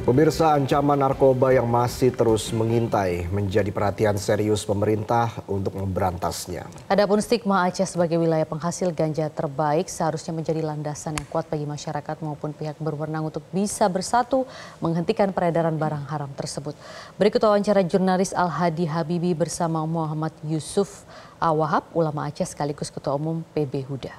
Pemirsa, ancaman narkoba yang masih terus mengintai menjadi perhatian serius pemerintah untuk memberantasnya. Adapun stigma Aceh sebagai wilayah penghasil ganja terbaik seharusnya menjadi landasan yang kuat bagi masyarakat maupun pihak berwenang untuk bisa bersatu menghentikan peredaran barang haram tersebut. Berikut wawancara jurnalis Al-Hadi Habibi bersama Muhammad Yusuf Awahab, ulama Aceh sekaligus Ketua Umum PB Huda.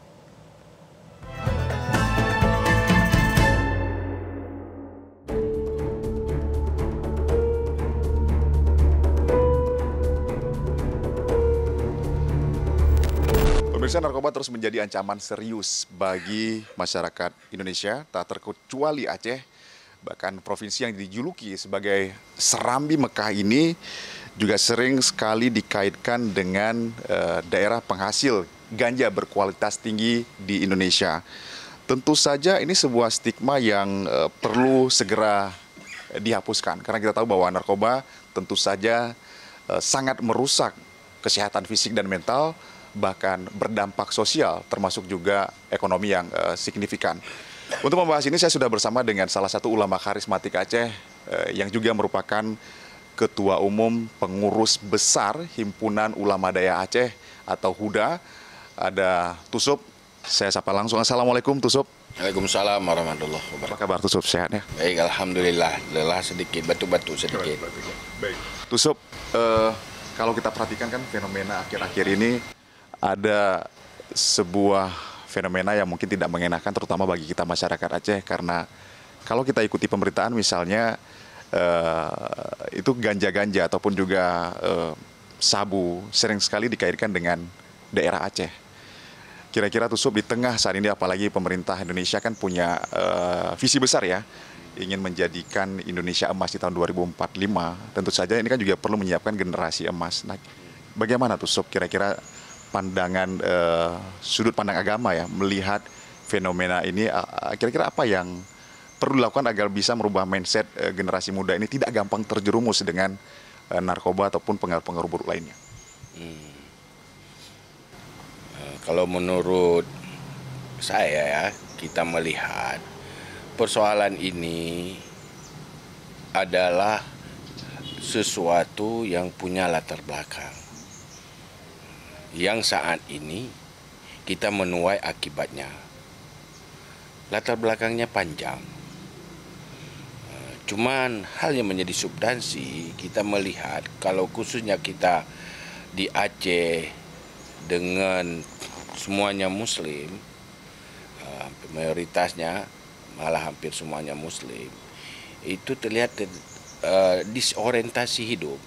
Pemirsa, narkoba terus menjadi ancaman serius bagi masyarakat Indonesia, tak terkecuali Aceh. Bahkan provinsi yang dijuluki sebagai Serambi Mekah ini juga sering sekali dikaitkan dengan daerah penghasil ganja berkualitas tinggi di Indonesia. Tentu saja ini sebuah stigma yang perlu segera dihapuskan. Karena kita tahu bahwa narkoba tentu saja sangat merusak kesehatan fisik dan mental, bahkan berdampak sosial, termasuk juga ekonomi yang signifikan. Untuk membahas ini saya sudah bersama dengan salah satu ulama karismatik Aceh yang juga merupakan Ketua Umum Pengurus Besar Himpunan Ulama Daya Aceh atau HUDA. Ada Tusup, saya sapa langsung. Assalamualaikum Tusup. Waalaikumsalam warahmatullahi wabarakatuh. Apa kabar Tusup, sehat ya? Baik, alhamdulillah. Lelah sedikit, batu-batu sedikit. Baik. Tusup, kalau kita perhatikan kan fenomena akhir-akhir ini ada sebuah fenomena yang mungkin tidak mengenakan terutama bagi kita masyarakat Aceh, karena kalau kita ikuti pemberitaan misalnya itu ganja-ganja ataupun juga sabu sering sekali dikaitkan dengan daerah Aceh. Kira-kira Tusup, di tengah saat ini apalagi pemerintah Indonesia kan punya visi besar ya, ingin menjadikan Indonesia emas di tahun 2045. Tentu saja ini kan juga perlu menyiapkan generasi emas. Nah, bagaimana Tusup kira-kira pandangan sudut pandang agama ya melihat fenomena ini, kira-kira apa yang perlu dilakukan agar bisa merubah mindset generasi muda ini tidak gampang terjerumus dengan narkoba ataupun pengaruh-pengaruh buruk lainnya? Kalau menurut saya ya, kita melihat persoalan ini adalah sesuatu yang punya latar belakang, yang saat ini kita menuai akibatnya. Latar belakangnya panjang. Cuman hal yang menjadi substansi, kita melihat kalau khususnya kita di Aceh dengan semuanya Muslim, mayoritasnya malah hampir semuanya Muslim, itu terlihat disorientasi hidup.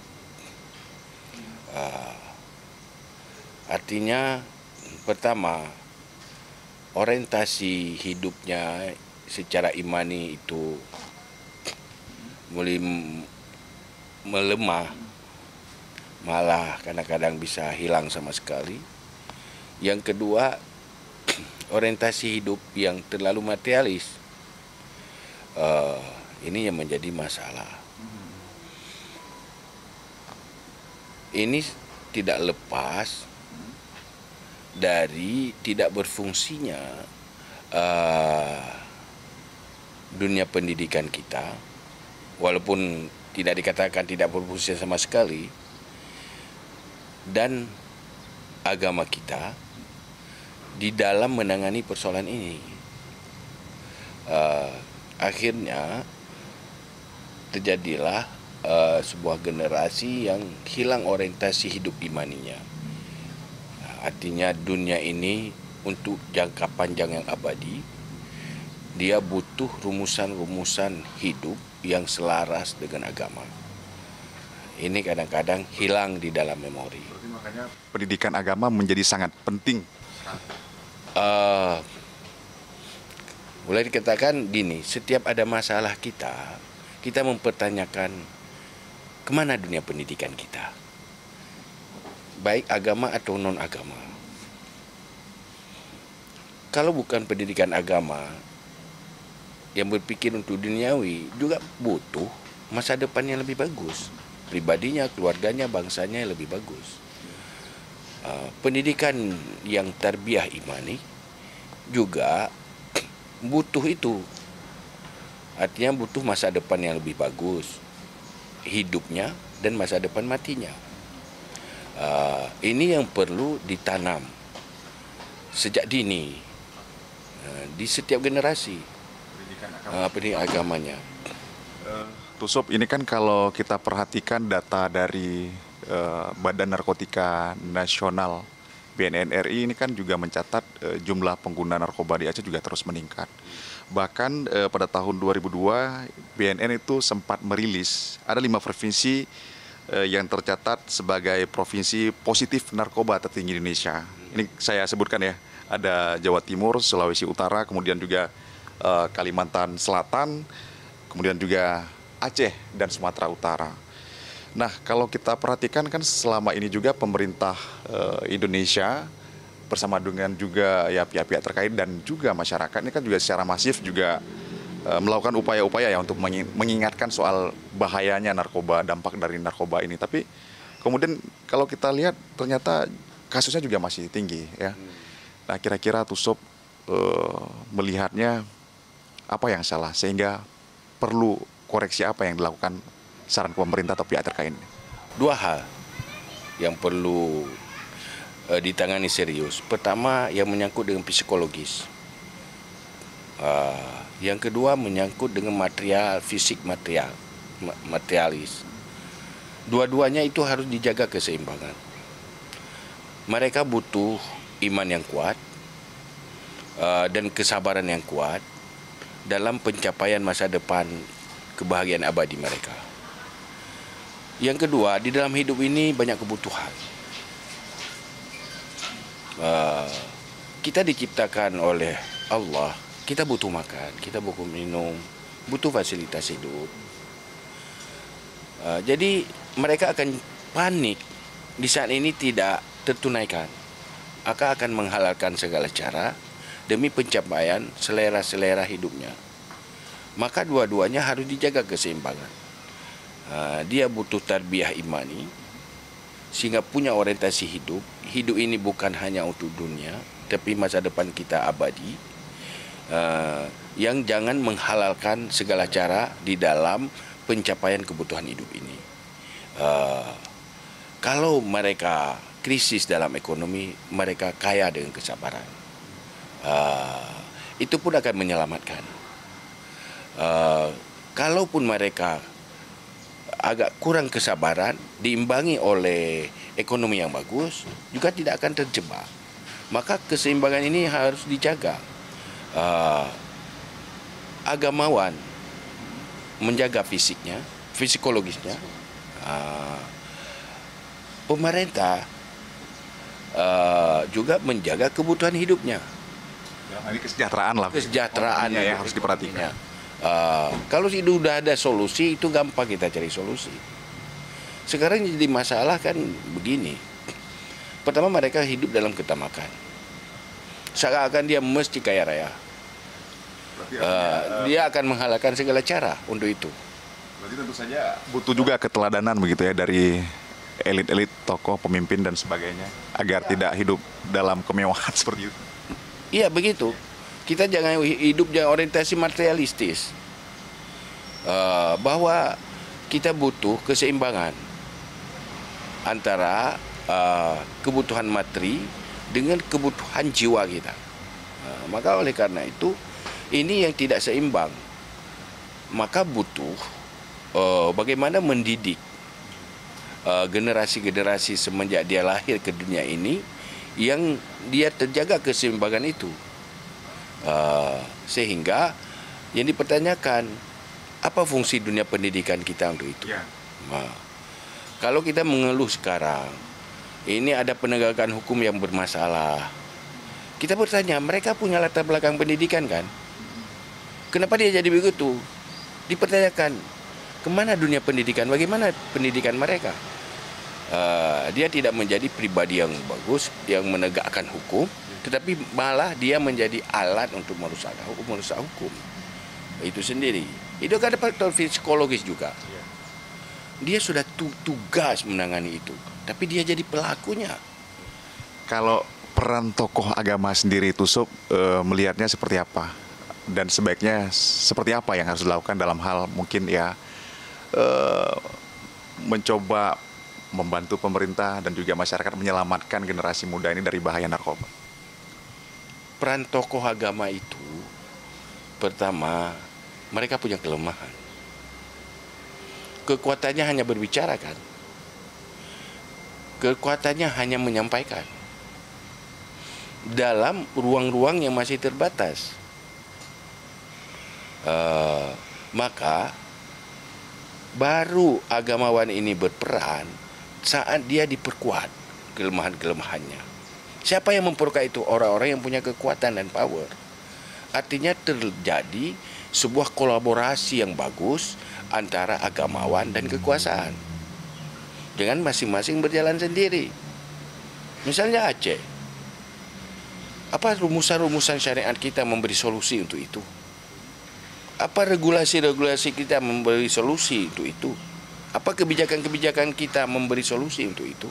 Artinya pertama, orientasi hidupnya secara imani itu mulai melemah, malah kadang-kadang bisa hilang sama sekali. Yang kedua, orientasi hidup yang terlalu materialis. Ini yang menjadi masalah. Ini tidak lepas dari tidak berfungsinya dunia pendidikan kita, walaupun tidak dikatakan tidak berfungsi sama sekali, dan agama kita di dalam menangani persoalan ini. Akhirnya terjadilah sebuah generasi yang hilang orientasi hidup imaninya. Artinya dunia ini untuk jangka panjang yang abadi, dia butuh rumusan-rumusan hidup yang selaras dengan agama. Ini kadang-kadang hilang di dalam memori. Berarti makanya pendidikan agama menjadi sangat penting. Boleh dikatakan gini, setiap ada masalah kita mempertanyakan kemana dunia pendidikan kita, baik agama atau non-agama. Kalau bukan pendidikan agama yang berpikir untuk duniawi, juga butuh masa depan yang lebih bagus. Pribadinya, keluarganya, bangsanya lebih bagus. Pendidikan yang tarbiyah imani juga butuh itu. Artinya butuh masa depan yang lebih bagus, hidupnya dan masa depan matinya. Ini yang perlu ditanam sejak dini di setiap generasi pendidikan agamanya. Tusop, ini kan kalau kita perhatikan data dari Badan Narkotika Nasional BNN-RI ini kan juga mencatat jumlah pengguna narkoba di Aceh juga terus meningkat. Bahkan pada tahun 2002 BNN itu sempat merilis ada 5 provinsi yang tercatat sebagai provinsi positif narkoba tertinggi di Indonesia. Ini saya sebutkan ya, ada Jawa Timur, Sulawesi Utara, kemudian juga Kalimantan Selatan, kemudian juga Aceh dan Sumatera Utara. Nah, kalau kita perhatikan kan selama ini juga pemerintah Indonesia bersama dengan juga ya pihak-pihak terkait dan juga masyarakat ini kan juga secara masif juga melakukan upaya-upaya ya untuk mengingatkan soal bahayanya narkoba, dampak dari narkoba ini. Tapi kemudian kalau kita lihat ternyata kasusnya juga masih tinggi ya. Nah, kira-kira Tusop melihatnya apa yang salah sehingga perlu koreksi apa yang dilakukan saran pemerintah atau pihak terkait? 2 hal yang perlu ditangani serius. Pertama, yang menyangkut dengan psikologis. Yang kedua, menyangkut dengan material, fisik materialis. Dua-duanya itu harus dijaga keseimbangan. Mereka butuh iman yang kuat dan kesabaran yang kuat dalam pencapaian masa depan kebahagiaan abadi mereka. Yang kedua, di dalam hidup ini banyak kebutuhan. Kita diciptakan oleh Allah, kita butuh makan, kita butuh minum, butuh fasilitas hidup. Jadi mereka akan panik di saat ini tidak tertunaikan. Akan menghalalkan segala cara demi pencapaian selera-selera hidupnya. Maka dua-duanya harus dijaga keseimbangan. Dia butuh tarbiyah imani sehingga punya orientasi hidup. Hidup ini bukan hanya untuk dunia, tapi masa depan kita abadi. Yang jangan menghalalkan segala cara di dalam pencapaian kebutuhan hidup ini. Kalau mereka krisis dalam ekonomi, mereka kaya dengan kesabaran. Itu pun akan menyelamatkan. Kalaupun mereka agak kurang kesabaran, diimbangi oleh ekonomi yang bagus, juga tidak akan terjebak. Maka keseimbangan ini harus dijaga. Agamawan menjaga fisiknya, psikologisnya. Pemerintah juga menjaga kebutuhan hidupnya. Ini kesejahteraan lah. Kesejahteraan ya harus diperhatikan. Kalau sudah ada solusi, itu gampang kita cari solusi. Sekarang jadi masalah kan begini. Pertama, mereka hidup dalam ketamakan. Seakan-akan dia mesti kaya raya. Dia akan menghalalkan segala cara untuk itu. Berarti tentu saja butuh juga keteladanan begitu ya dari elit-elit, tokoh, pemimpin dan sebagainya agar tidak hidup dalam kemewahan seperti itu. Iya begitu. Kita jangan hidup jangan orientasi materialistis. Bahwa kita butuh keseimbangan antara kebutuhan materi dengan kebutuhan jiwa kita. Maka oleh karena itu ini yang tidak seimbang. Maka butuh bagaimana mendidik generasi-generasi semenjak dia lahir ke dunia ini yang dia terjaga keseimbangan itu. Sehingga yang dipertanyakan, apa fungsi dunia pendidikan kita untuk itu? Ya. Kalau kita mengeluh sekarang, ini ada penegakan hukum yang bermasalah. Kita bertanya, mereka punya latar belakang pendidikan kan? Kenapa dia jadi begitu? Dipertanyakan, kemana dunia pendidikan? Bagaimana pendidikan mereka? Dia tidak menjadi pribadi yang bagus, yang menegakkan hukum, tetapi malah dia menjadi alat untuk merusak hukum. Itu sendiri. Itu kan ada faktor psikologis juga. Dia sudah tugas menangani itu, tapi dia jadi pelakunya. Kalau peran tokoh agama sendiri itu Sob, melihatnya seperti apa? dan sebaiknya seperti apa yang harus dilakukan dalam hal mungkin ya mencoba membantu pemerintah dan juga masyarakat menyelamatkan generasi muda ini dari bahaya narkoba? Peran tokoh agama itu, pertama, mereka punya kelemahan. Kekuatannya hanya berbicara kan. Kekuatannya hanya menyampaikan. Dalam ruang-ruang yang masih terbatas. Maka baru agamawan ini berperan saat dia diperkuat kelemahan-kelemahannya. Siapa yang memperkuat itu? Orang-orang yang punya kekuatan dan power. Artinya terjadi sebuah kolaborasi yang bagus antara agamawan dan kekuasaan. Dengan masing-masing berjalan sendiri. Misalnya Aceh. Apa rumusan-rumusan syariat kita memberi solusi untuk itu? Apa regulasi-regulasi kita memberi solusi untuk itu? Apa kebijakan-kebijakan kita memberi solusi untuk itu?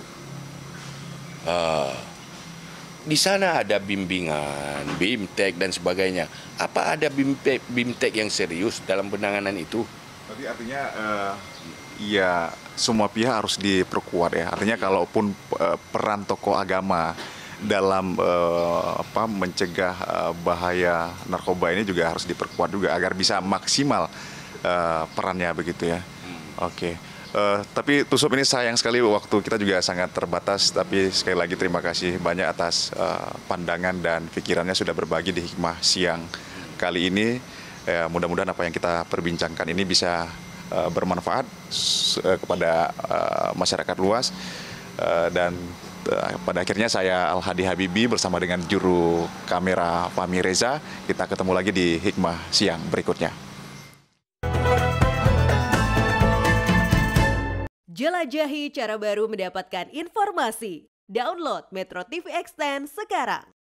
Di sana ada bimbingan, BIMTEK dan sebagainya. Apa ada BIMTEK yang serius dalam penanganan itu? Tapi artinya ya semua pihak harus diperkuat ya. Artinya kalaupun peran tokoh agama dalam mencegah bahaya narkoba ini juga harus diperkuat juga agar bisa maksimal perannya begitu ya. Oke. Tapi Tusuk, ini sayang sekali waktu kita juga sangat terbatas, tapi sekali lagi terima kasih banyak atas pandangan dan pikirannya sudah berbagi di Hikmah Siang kali ini. Mudah-mudahan apa yang kita perbincangkan ini bisa bermanfaat kepada masyarakat luas, dan pada akhirnya saya Al-Hadi Habibi bersama dengan juru kamera Fahmi Reza. Kita ketemu lagi di Hikmah Siang berikutnya. Jelajahi cara baru mendapatkan informasi. Download Metro TV Extend sekarang.